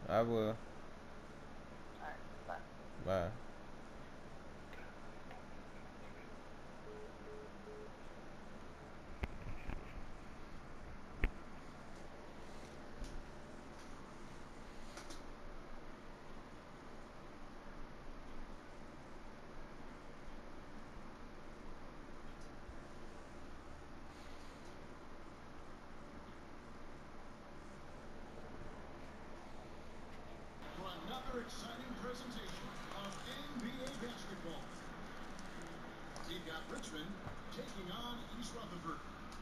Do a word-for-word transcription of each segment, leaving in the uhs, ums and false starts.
I will. All right, bye. Bye. For another exciting presentation of N B A basketball. We've got Richmond taking on East Rutherford.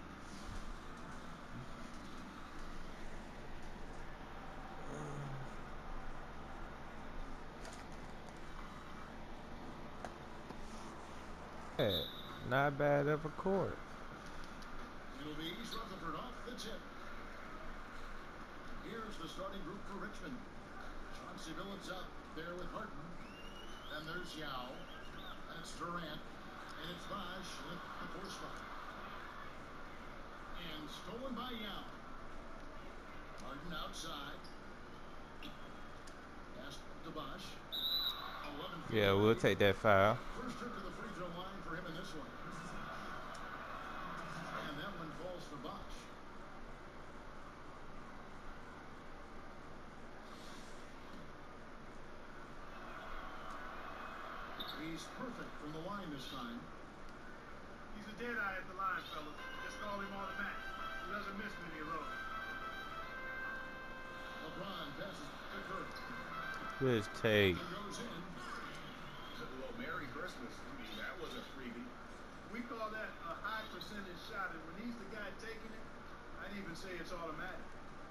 Yeah, not bad of a court. It'll be East Rutherford off the tip. Here's the starting group for Richmond. Chauncey Billups out there with Harden. Then there's Yao. And it's Durant. And it's Bosch with the force foul. And stolen by Yao. Harden outside. Pass to Bosch. eleven feet Yeah, we'll away. take that foul. First trip to the free throw line for him in this one. And that one falls for Bosch. He's perfect from the line this time. He's a dead eye at the line, fellas. Just call him automatic. He doesn't miss many of those. LeBron passes to Curry. Good take. He goes in. Well, Merry Christmas. I mean, that was a freebie. We call that a high percentage shot, and when he's the guy taking it, I'd even say it's automatic.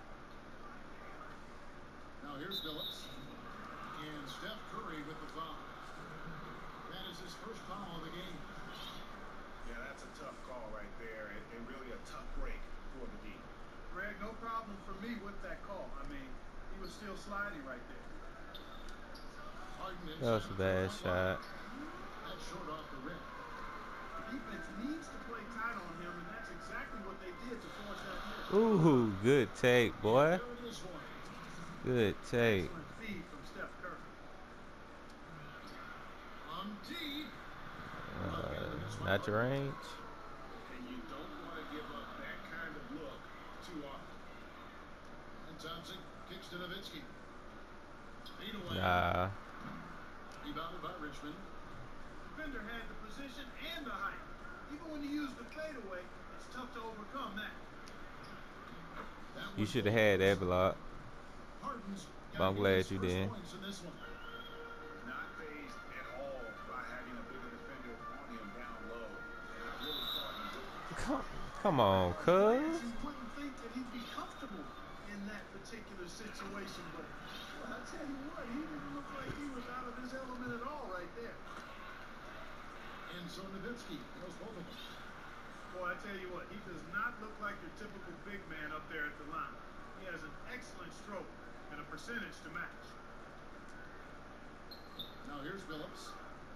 Now here's Billups. And Steph Curry with the foul. That is his first foul of the game. Yeah, that's a tough call right there, and, and really a tough break for the D. Greg, no problem for me with that call. I mean, he was still sliding right there. Harden That was a bad shot. That's short off the rim. The defense needs to play tight on him, and that's exactly what they did to force that miss. Ooh, good take, boy. There it is for him. Good take. Excellent feed from Steph Curry. On D. Uh, not your range. And you don't want to give up that kind of look too often. And Thompson kicks to Nowitzki. Feet away. Nah. Rebounded by Richmond. Defender had the position and the height. Even when you use the fadeaway, it's tough to overcome that. That You one should have falls. had that block. Harden's But got I'm his glad you first did. points in this one. Not phased at all by having a bigger defender on him down low. And I really thought he would. Come, come on, cuz. You wouldn't think that he'd be comfortable in that particular situation, but well, I tell you what, he didn't look like he was out of his element at all right there. And so Nowitzki knows both of them. Boy, I tell you what, he does not look like your typical big man up there at the line. He has an excellent stroke and a percentage to match. Now here's Billups.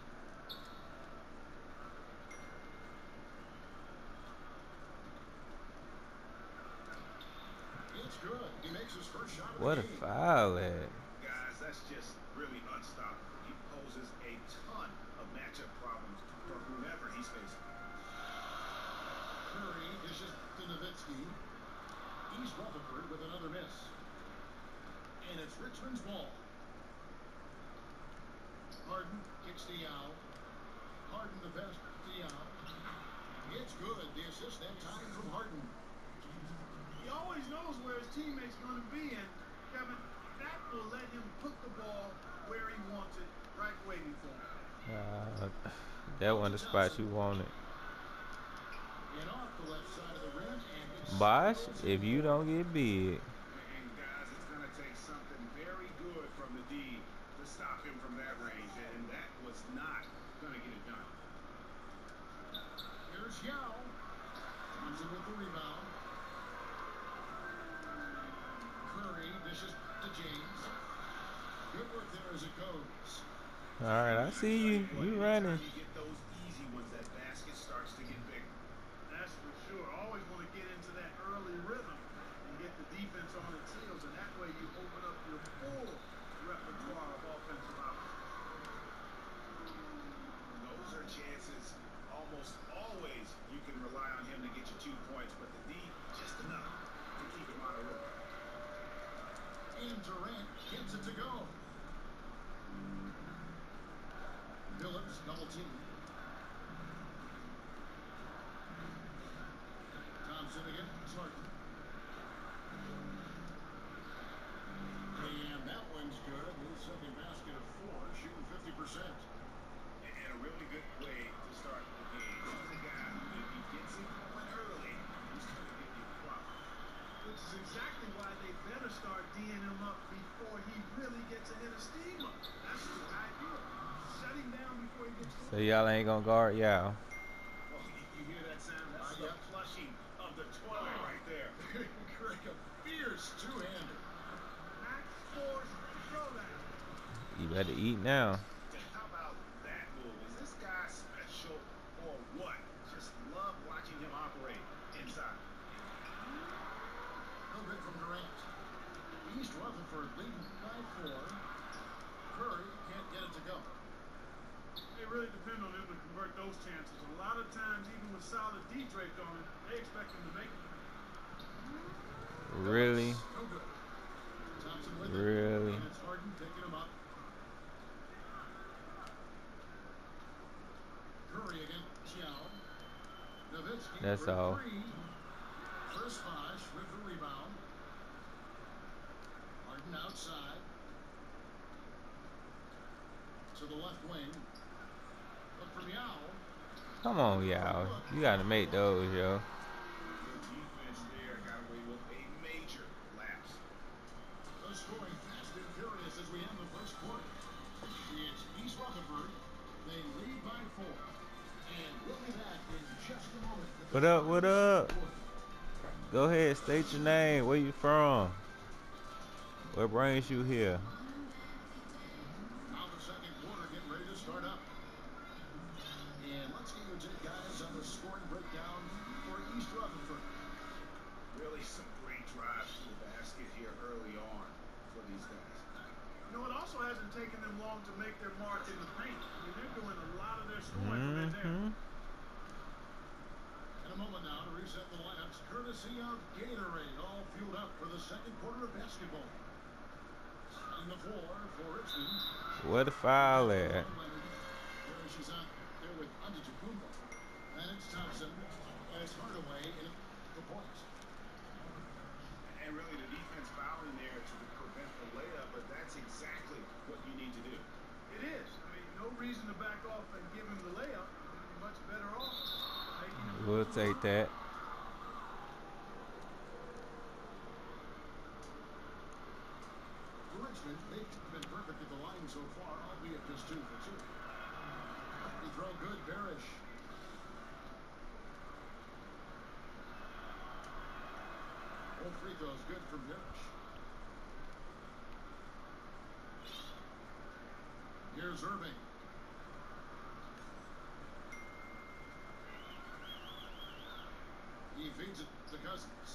It's good. He makes his first shot of the What a game. foul at. Guys, that's just really unstoppable. He poses a ton of matchup problems for whomever he's facing. Curry dishes to Nowitzki. East Rutherford with another miss. And it's Richmond's ball. Harden kicks to Yao. Harden the best to Yao. It's good. The assist that time from Harden. He always knows where his teammate's going to be, and Kevin, that will let him put the ball where he wants it, right waiting for him. Uh, that wasn't the spot you wanted. And off the left side of the rim. And it's Bosh, if you don't get big. And guys, it's going to take something very good from the D to stop him from that range, and that was not going to get it done. Here's Yao. Thompson with the rebound. Curry dishes to James. Good work there as it goes. All right, I see you. You running. Anytime you get those easy ones, that basket starts to get bigger. That's for sure. Always want to get into that early rhythm and get the defense on its heels, and that way you open up your full Kevin Durant gets it to go. Phillips double team. Thompson again. Harden. And that one's good. His second basket of four, shooting fifty percent. And a really good way to start the game. He's a guy who, if he gets it going early, he's going to get you a problem. Which is exactly why they better start D'ing him up before he really gets a hit of steam up. That's the idea. Shut him down before he gets going. So y'all ain't gonna guard y'all. Well, you, you hear that sound? That's the flushing of the toilet right there. Greg, a fierce two-hander. Max Force throwdown. You better eat now. How about that move? Is this guy special or what? Just love watching him operate inside. No good from Durant. East Rutherford leading by four. Curry can't get it to go. It really depends on them to convert those chances. A lot of times, even with solid D draped on it, they expect them to make it. Really? No good. Thompson with Really? it. And it's Harden picking him up. Curry again. Chiao. Nowitzki. That's for all. three. First Bosh with the rebound. Harden outside. To the left wing. Look from Yao. Come on, y'all. You gotta make those, yo. The defense there got away with a major lapse. The scoring fast and furious as we end the first quarter. It's East Rutherford. They lead by four. And we'll be back in just a moment. What up, what up? Go ahead, state your name. Where you from? What brings you here? Now the second quarter getting ready to start up. And let's get your take, guys, on the scoring breakdown for East Rutherford. Really some great drives to the basket here early on for these guys. You know, it also hasn't taken them long to make their mark in the paint. I mean, they're doing a lot of their scoring from in there. Mm-hmm. In a moment now to reset the lineups, courtesy of Gatorade, all fueled up for the second quarter of basketball. On the floor for Richmond. Where the foul at? There she's out there with Antetokounmpo. And it's Thompson. And it's Hardaway in the points. And really the defense fouling there to prevent the layup, but that's exactly what you need to do. It is. I mean, no reason to back off and give him the layup. You'd be much better off making him. We'll take that. For Richmond, they've been perfect at the line so far, albeit just two for two. He throw good, Parrish. Both free throws good from Parrish. Here's Irving. He feeds it to Cousins.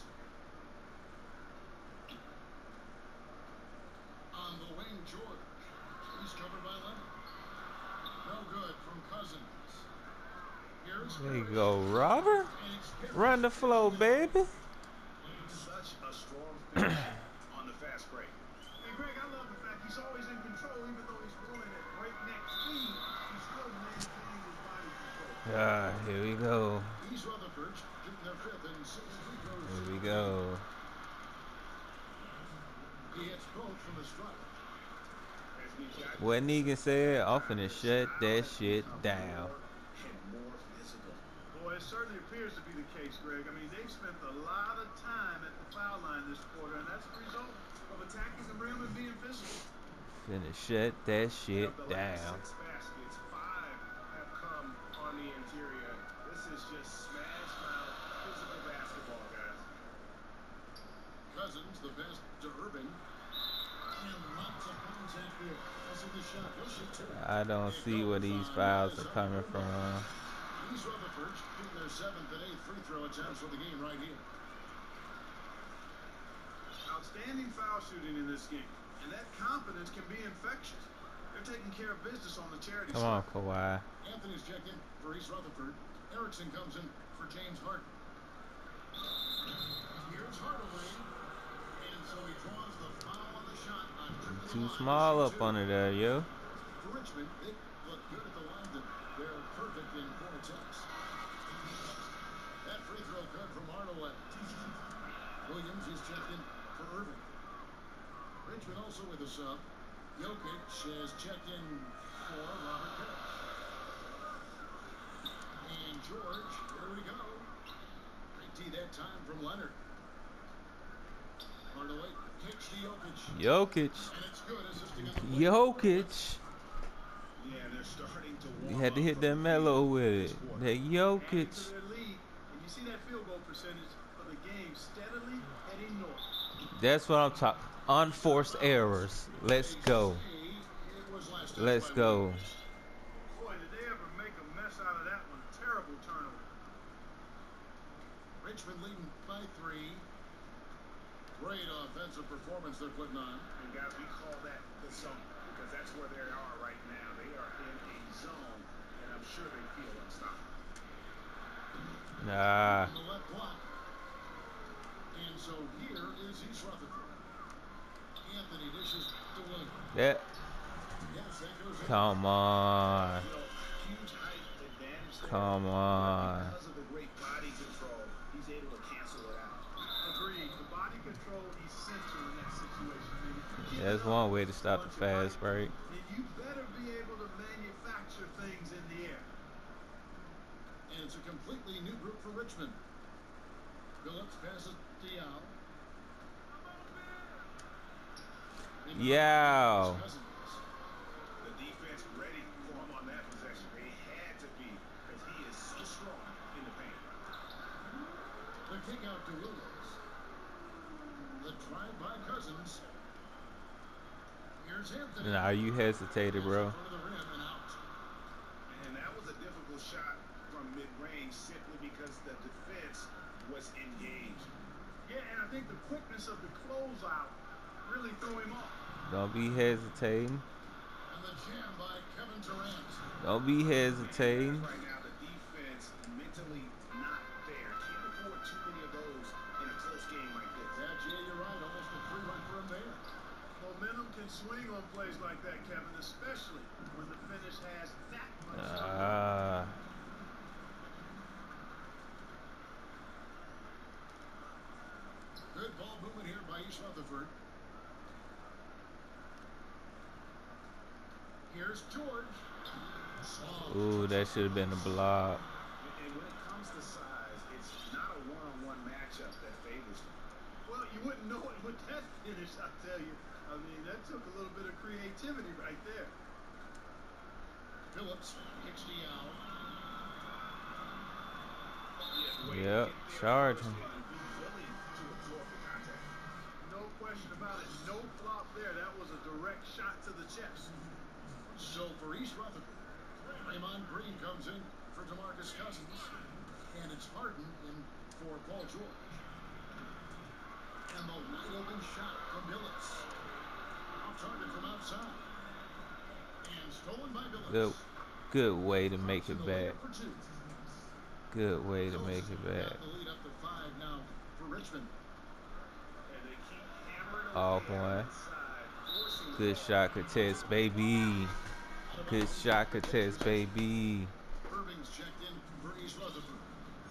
On the wing, George. He's covered by Leonard. No good from Cousins. Here's There you Parrish. go, Robert. And it's Parrish. Run the flow, baby. Such a strong finish on the fast break. And Greg, I love the fact he's always in control, even though he's going at breakneck speed. He's still maintaining his body control. Ah, here we go. East Rutherford getting their fifth and sixth free throws. Here we go. He hits both from the stripe. As we got What Negan said, I'm finna shut that shit down. and more visible. Boy, it certainly appears to be the case, Greg. I mean, they've spent a lot of time at the foul line this quarter, and that's the result of attacking the rim and being physical. Finna shut that shit Of the last down. six baskets, five have come on the interior. This is just smash mouth physical basketball, guys. Cousins, the best to Irving. And lots of contact there. That's in the shot. He'll shoot two. I don't see where these fouls are coming from. East Rutherford getting their seventh and eighth free throw attempts for the game right here. Outstanding foul shooting in this game, and that confidence can be infectious. They're taking care of business on the charity Come side. on, Kawhi. Anthony's checked in for East Rutherford. Erickson comes in for James Harden. Here's Hardaway. And so he draws the foul on the shot too small up under there, yo. For Richmond, they look good at the line. That they're perfect in four attempts. That free throw good from Hardaway. Williams is checked in for Irving. Richmond also with a sub. Jokic has checked in for Robert Parrish. And George, here we go. Great tee that time from Leonard. Hardaway kicks to Jokic. Jokic. And it's good, assisting in the Jokic. Yeah, they're starting to You warm had to up hit for that the mellow lead with this it. quarter. That Adding Jokic. to their lead, and you see that field goal percentage of the game steadily heading north. That's what I'm talking. Unforced errors. Let's go. It was last touched Let's by go. Williams. Boy, did they ever make a mess out of that one. Terrible turnover. Richmond leading by three. Great offensive performance they're putting on. And guys, we call that the zone because that's where they are right now. They are in a zone, and I'm sure they feel unstoppable. Nah. On the left block. And so here is East Rutherford. Anthony dishes to Williams. That. Yes, that goes in. Come on. You know, huge height advantage there. Come on. Because of the great body control, he's able to cancel it out. Agreed. The body control essential in that situation. Man. If you give That's it one up way to stop the once you're fast right, break. then you better be able to manufacture things in the air. And it's a completely new group for Richmond. Phillips passes Diallo. Yow. The defense ready for him on that possession. They had to be because he is so strong in the paint. The kick out to Williams. The drive by Cousins. Here's Anthony. Nah, you hesitated, bro. In front of the rim and out. And that was a difficult shot from mid-range simply because the defense was engaged. Yeah, and I think the quickness of the closeout really threw him off. Don't be hesitating. And the jam by Kevin Durant. Don't be hesitating. Right now, the defense mentally not there. Can't afford too many of those in a close game like this. Yeah, Jay, you're right. Almost a three-run for him there. Momentum can swing on plays like that, Kevin, especially when the finish has that much. Ah. Good ball movement here by East Rutherford. Here's George. Slow. Ooh, that should have been a block. And when it comes to size, it's not a one-on-one matchup that favors them. Well, you wouldn't know it with that finish, I tell you. I mean, that took a little bit of creativity right there. Phillips kicks the out. Yep, charge him. No question about it. No flop there. That was a direct shot to the chest. So for East Rutherford, Raymond Green comes in for DeMarcus Cousins. And it's Harden in for Paul George. And the wide open shot from Billups. Off target from outside. And stolen by Billups. Good, good way to make it back. For two. Good way to make it back. Got the lead up to five now for Richmond. And they keep hammering Off away one. inside, forcing Good shot contest, baby. Good shot contest, baby. Irving's checked in for East Rutherford.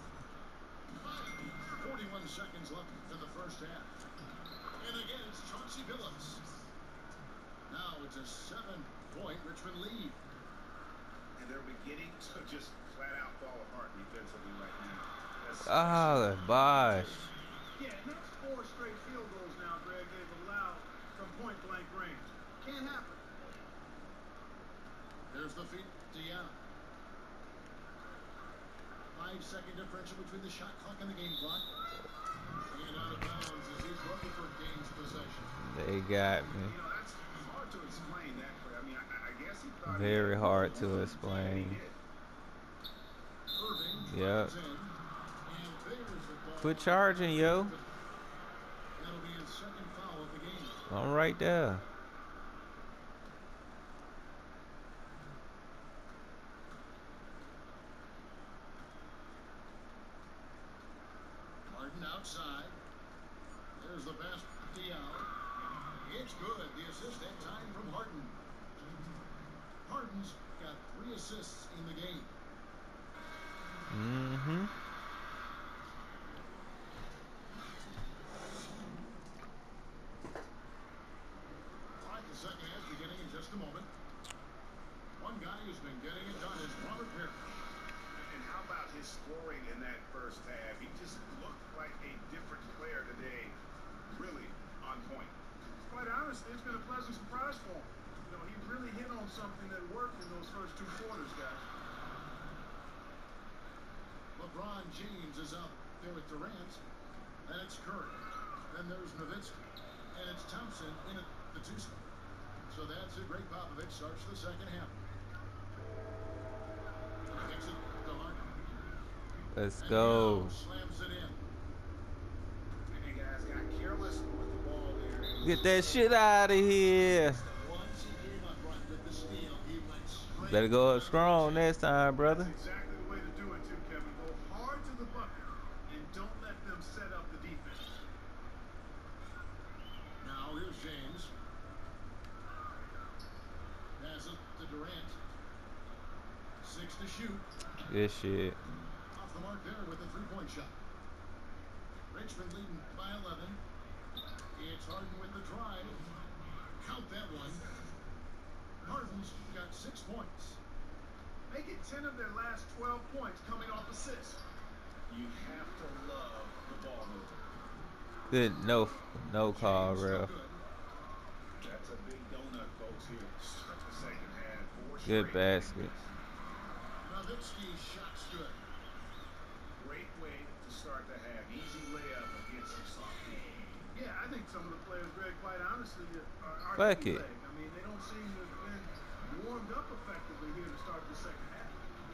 forty-one seconds left in the first half. And again, it's Chauncey Billups. Now it's a seven-point Richmond lead. And they're beginning to just flat out fall apart defensively right now. That's Ah, Bosh. Yeah, and that's four straight field goals now, Greg, they've allowed from point-blank range. Can't happen. There's the feed to Young. Five-second differential between the shot clock and the game clock. And out of bounds as East Rutherford gains possession. They got me. You know, that's hard to explain that. But I mean, I, I guess he thought he Very had hard one, to and he explain. did. Irving Yep. drives in and favors the ball. Quit charging, yo. That'll be his second foul of the game. I'm right there. Martin outside. There's the pass. Diallo. It's It's good. The assist that time from Harden. Harden's got three assists in the game. Mm-hmm. All right, the second half beginning in just a moment. One guy who's been getting it done is Robert Perry. And how about his scoring in that first half? He just looked like a different player today. Really on point. Quite honestly, it's been a pleasant surprise for him. You know, he really hit on something that worked in those first two quarters, guys. LeBron James is out there with Durant. And it's Curry. Then there's Nowitzki. And it's Thompson in at the two spot. So that's it. Greg Popovich starts the second half. Kicks it to Harden. Let's And go. Diallo slams it in. And guys got careless with the ball there. Get that shit out of here. Once he came up right with the steal, he went straight. Better go up strong next time, brother. That's exactly the way to do it, too, Kevin. Go hard to the bucket and don't let them set up the defense. Now here's James. Pass it to Durant. Six to shoot. Good shit. Off the mark there with a three-point shot. Richmond leading by eleven. It's Harden with the drive. Count that one. Harden's got six points. Make it ten of their last twelve points coming off assists. You have to love the ball movement. Good. No, no call, James, bro. no good. That's a big donut, folks, here. Start the second half. Four Good straight basket. Nowitzki's shot's good. Great way to start the half. Easy layup against some soft team. Yeah, I think some of the players, Greg, quite honestly, are, are Fuck heavy it. leg. I mean, they don't seem to have been warmed up effectively here to start the second half.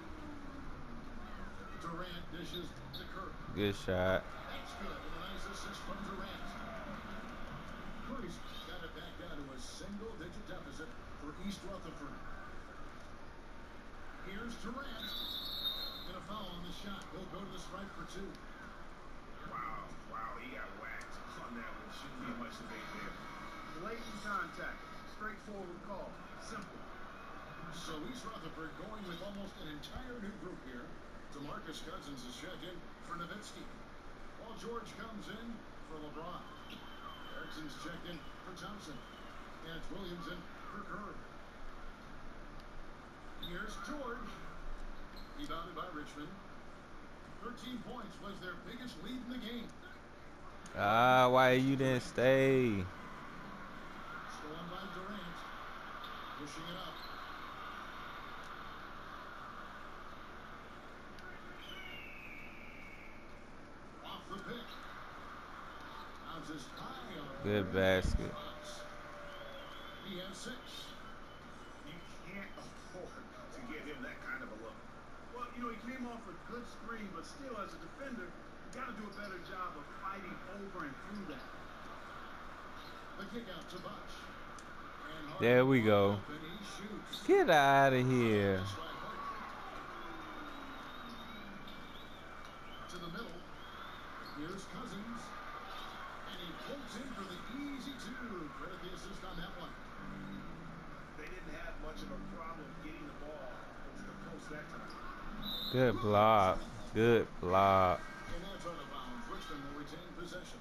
Durant dishes to Curry. Good shot. That's good. And a nice assist from Durant. Curry's got it back down to a single-digit deficit for East Rutherford. Here's Durant. Gonna foul on the shot. He'll go to the stripe for two. Wow, wow, he got whacked on that one. Shouldn't be much debate there. Blatant contact. Straightforward call. Simple. So East Rutherford going with almost an entire new group here. DeMarcus Cousins is checked in for Nowitzki. Paul George comes in for LeBron. Erickson's checked in for Thompson. And it's Williams in for Curry. Here's George. Rebounded by Richmond. thirteen points was their biggest lead in the game. Ah, why you didn't stay? Stolen by Durant. Pushing it up. Off the pick. Bounces high on. Good basket. He has six. You can't afford to give him that kind of a look. Well, you know, he came off a good screen, but still, as a defender, you got to do a better job of fighting over and through that. The kick out to Bosh. And Harden There we go. up and he shoots. Get out of here. That's right, Harden. To the middle. Here's Cousins. And he pulls in for the easy two. Credit the assist on that one. They didn't have much of a problem getting the ball to the post that time. Good block. Good block. And that's out of bounds. Richmond will retain possession.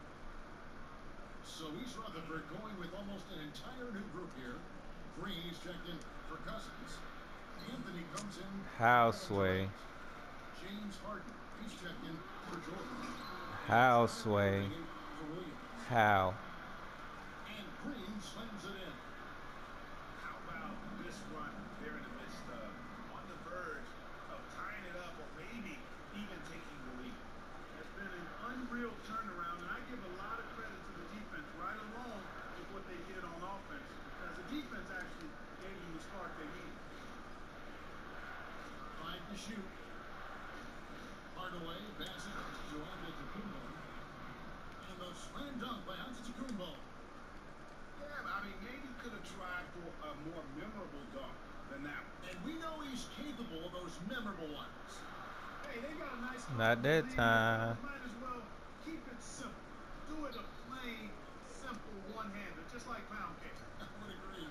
So East Rutherford going with almost an entire new group here. Green is checked in for Cousins. Anthony comes in. Houseway. James Harden. He's checked in for Jordan. Houseway. For Williams. How? And Green slams it in. How about this run there in the midst of on the verge of tying it up or maybe even taking the lead? It's been an unreal turnaround, and I give a lot of credit to the defense right along with what they did on offense, because the defense actually gave them the spark they needed. Five to shoot. Hardaway passes to Antetokounmpo. And the slam dunk by Antetokounmpo. Yeah, I mean, maybe could have tried for a more memorable dunk than that one. And we know he's capable of those memorable ones. Hey, they got a nice Not that lead. time. Might as well keep it simple. Do it a plain, simple one-hander. just like pound cake. I would agree.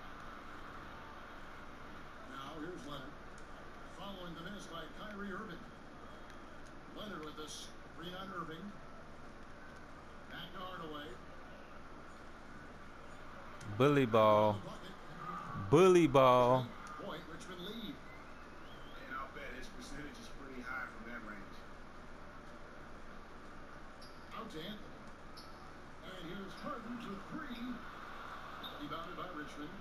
Now, here's Leonard. Following the miss by Kyrie Irving. Leonard with this. Three on Irving. Back to Hardaway. Bully ball. Bully ball. Point, Richmond lead. And I'll bet his percentage is pretty high from that range. Out to Anthony. And here's Harden to three. Rebounded by Richmond.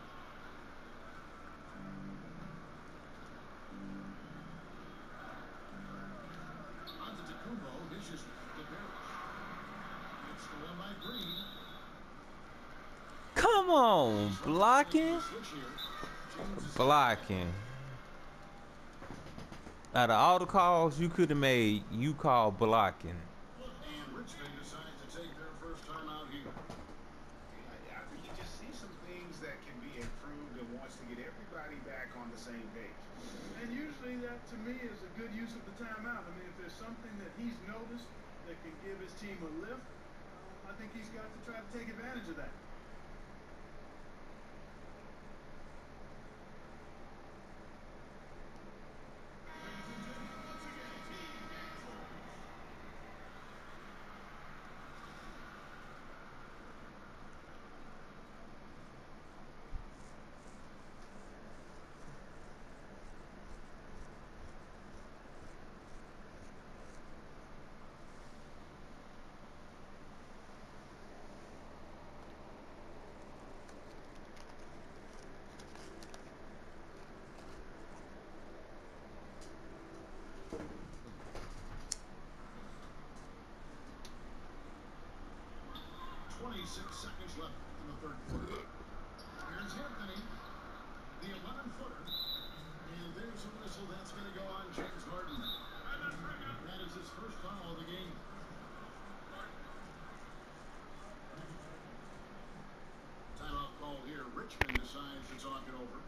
Antetokounmpo dishes to Parrish. It's the one by Green. Come on, blocking. Switch here. James is Blocking. Out of all the calls you could have made, you call blocking. and Richmond decides to take their first time out here. Yeah, I think you just see some things that can be improved and wants to get everybody back on the same page. And usually that, to me, is a good use of the timeout. I mean, if there's something that he's noticed that can give his team a lift, uh, I think he's got to try to take advantage of that. twenty-six seconds left in the third quarter. Here's Anthony, the eleven-footer. And there's a whistle that's going to go on James Harden. That is his first foul of the game. Timeout call here. Richmond decides to talk it over.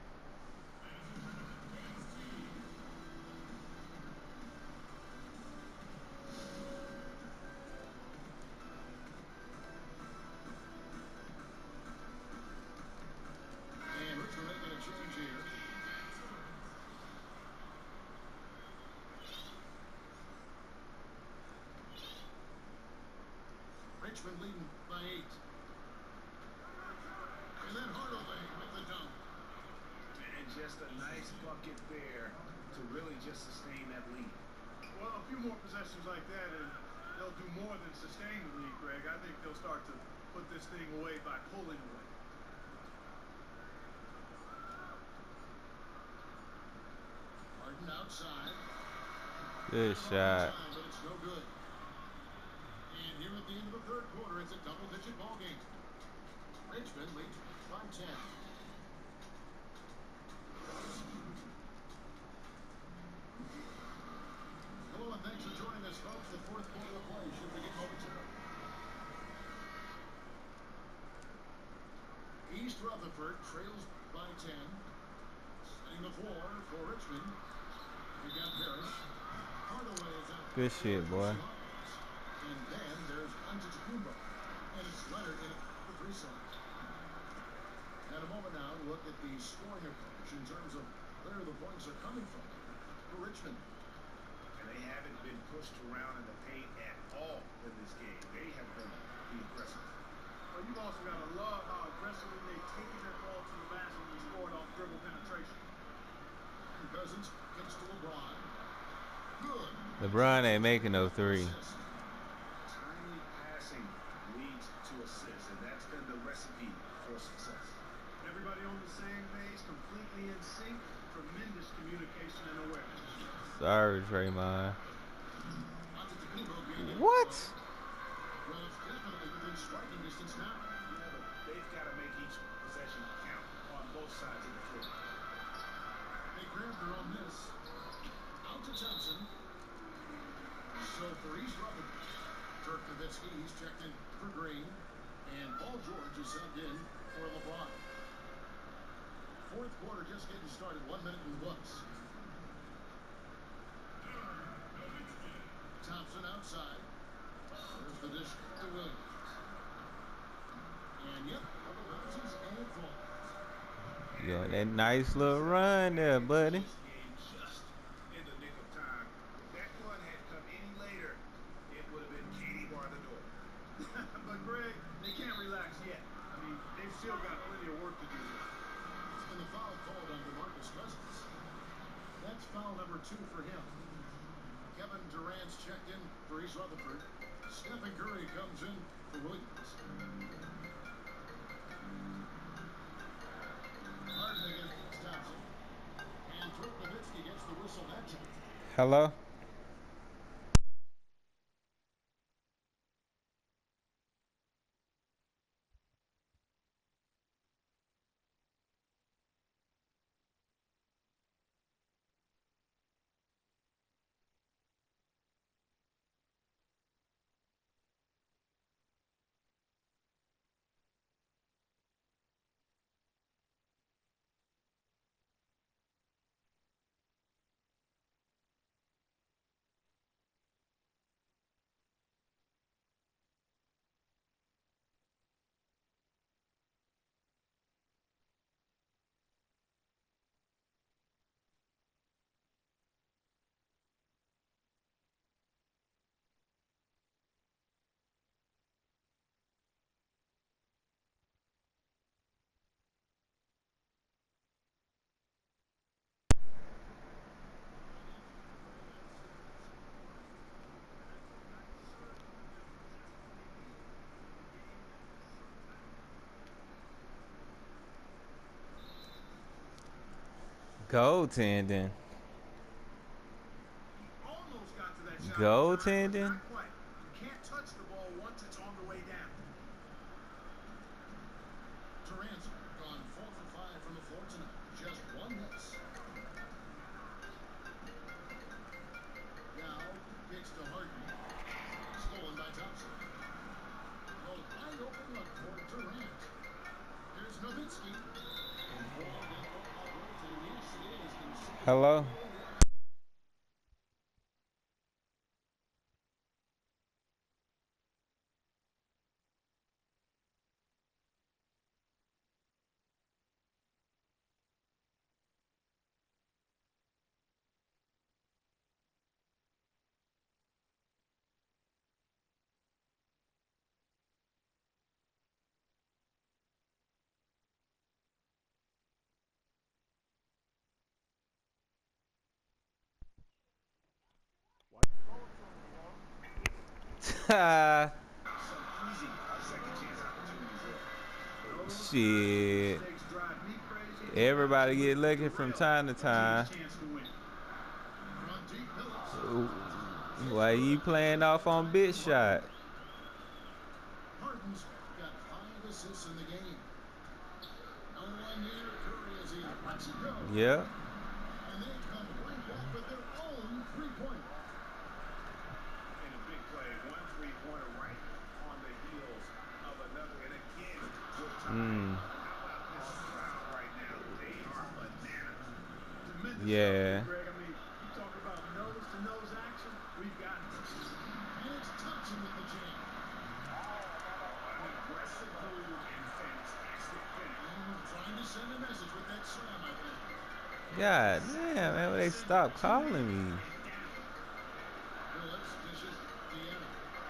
And Richmond making a change here. Richmond leading by eight. And then Hardaway with the dunk. And just a nice bucket there to really just sustain that lead. Well, a few more possessions like that, and they'll do more than sustain the lead, Greg. I think they'll start to put this thing away by pulling away. Harden outside. Good shot. Outside, but it's no good. And here at the end of the third quarter, it's a double-digit ball game. Richmond leads by ten. Hello and thanks for joining us, folks. The fourth quarter of play should begin momentarily. East Rutherford trails by ten. Setting the floor for Richmond. We got Parrish. Hardaway is out. Good shit, boy. And then there's Antetokounmpo. And it's Leonard in the three side. And a moment now to look at the scoring approach in terms of where the points are coming from for Richmond. And they haven't been pushed around in the paint at all in this game. They have been the aggressive. Well, you've also got to love how aggressively they've taken their ball to the basket and scored off dribble penetration. And Cousins kicks to LeBron. Good. LeBron ain't making no three. Assist. Tiny passing leads to assists, and that's been the recipe for success. Everybody on the same page, completely in sync, tremendous communication and awareness. Sorry, Draymond. Antetokounmpo being What? Well, it's definitely within striking distance now. Yeah, but they've got to make each possession count on both sides of the floor. They grabbed their own miss. Out to Thompson. So for East Rutherford, Dirk Nowitzki, he's checked in for Green. And Paul George is subbed in for LeBron. Fourth quarter just getting started. One minute and books. Thompson outside. There's the dish to Williams. And yep, double bounces and falls. You got that nice little run there, buddy. This game just in the nick of time. If that one had come any later, it would have been Katie bar the door. But Greg, they can't relax yet. I mean, they've still got plenty of work to do here. And the foul called on DeMarcus Cousins. That's foul number two for him. Kevin Durant's checked in for East Rutherford. Stephen Curry comes in for Williams. Harden against Thompson. And Dirk Nowitzki gets the whistle that time. Hello? Goaltending. Almost got to that shot. Goaltending? Not quite. You can't touch the ball once it's on the way down. Durant's gone four for five from the floor tonight. Just one miss. Now, kicks to Harden. Stolen by Thompson. Well, wide open look for Durant. Here's Nowitzki. And ball that operates, and yes, it is considered. Hello? Some easy second chance opportunities there. Shit. Mistakes drive me crazy. Everybody get lucky from time to time. Chance to win. From deep Phillips. Why you playing off on bit shot? Harden's got five assists in the game. No one near Curry as he lets it go. Yeah. And they come right back with their own three-pointer. In a big play, one three-pointer right on the heels of another. And again, with time. Mm. How about this crowd right now? They are bananas. Tremendous Yeah. stuff, Greg. I mean, you talk about nose-to-nose action. We've got it. And it's Thompson with the jam. An aggressive move and fantastic finish. And trying to send a message with that slam, I think. God damn, man, will they stop calling me? Phillips dishes Deanna.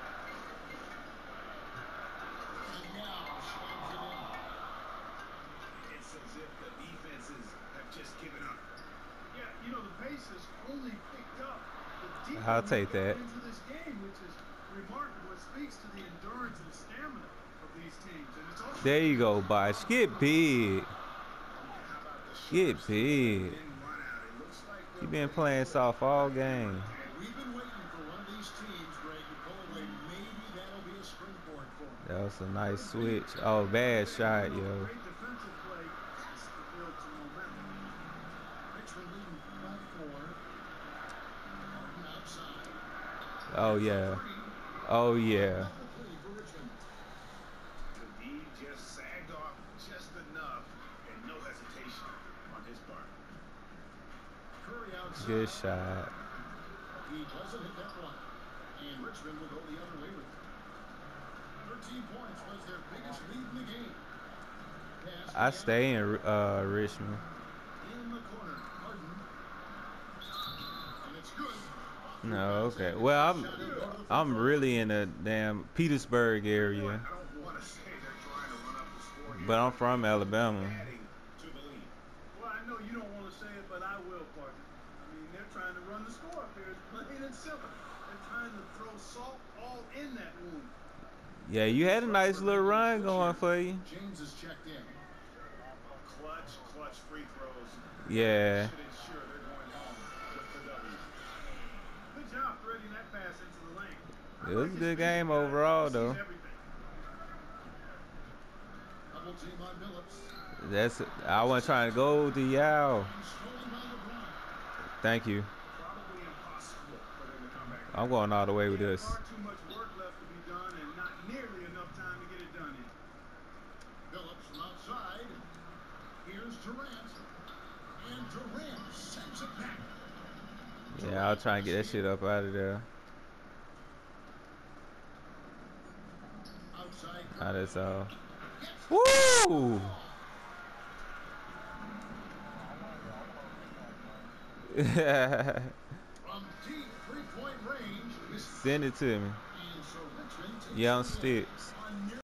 And now slams it in. It's as if the defenses have just given up. Yeah, you know, the pace has only picked up. The deeper I'll we take go that. into this game, which is remarkable. It speaks to the endurance and stamina of these teams. And it's also There you go, Bosh. Get big. How about the Get Sharks? big. Didn't run out. It looks like You they're been playing soft all game. And we've been waiting for one of these teams, Greg, to pull away. Maybe that'll be a springboard for them. That was a nice switch. Oh, bad shot, yo. great defensive play is to build some momentum. Richmond leading by four. Harden outside. Oh, yeah. Oh, yeah. Double play for Richmond. The D just sagged off just enough and no hesitation on his part. Curry outside. Good shot. He doesn't hit that one. And Richmond will go the other way with it. thirteen points was their biggest lead in the game. Pass I to stay in uh, Richmond. in the corner. Harden. And it's good. No, okay. Well, I'm I'm really in the damn Petersburg area, I don't want to say they're trying to run up the score here. but I'm from Alabama. Adding to the lead. Well, I know you don't want to say it, but I will, partner. I mean, they're trying to run the score up here. It's plain and simple. They're trying to throw salt all in that wound. Yeah, you had a nice little run going for you. James is checked in. Clutch, clutch free throws. Yeah. Should ensure they're going home with the W. Good job threading that pass into the lane. I It was like a his good speed. game He overall, sees though. everything. Double team on Billups. That's I wasn't trying to go to y'all. And stolen by LeBron. Thank you. Probably impossible for them to come back. I'm going all the way with Yeah, this. far too much work left to be done and not nearly enough time to get it done in. Billups from outside. Here's Durant. And Durant sends it back. Yeah, I'll try and get that shit up out of there. Outside. Ah, that's all. Gets Woo! from deep three-point range. This Send it to me. and so Richmond takes Young the lead Sticks. on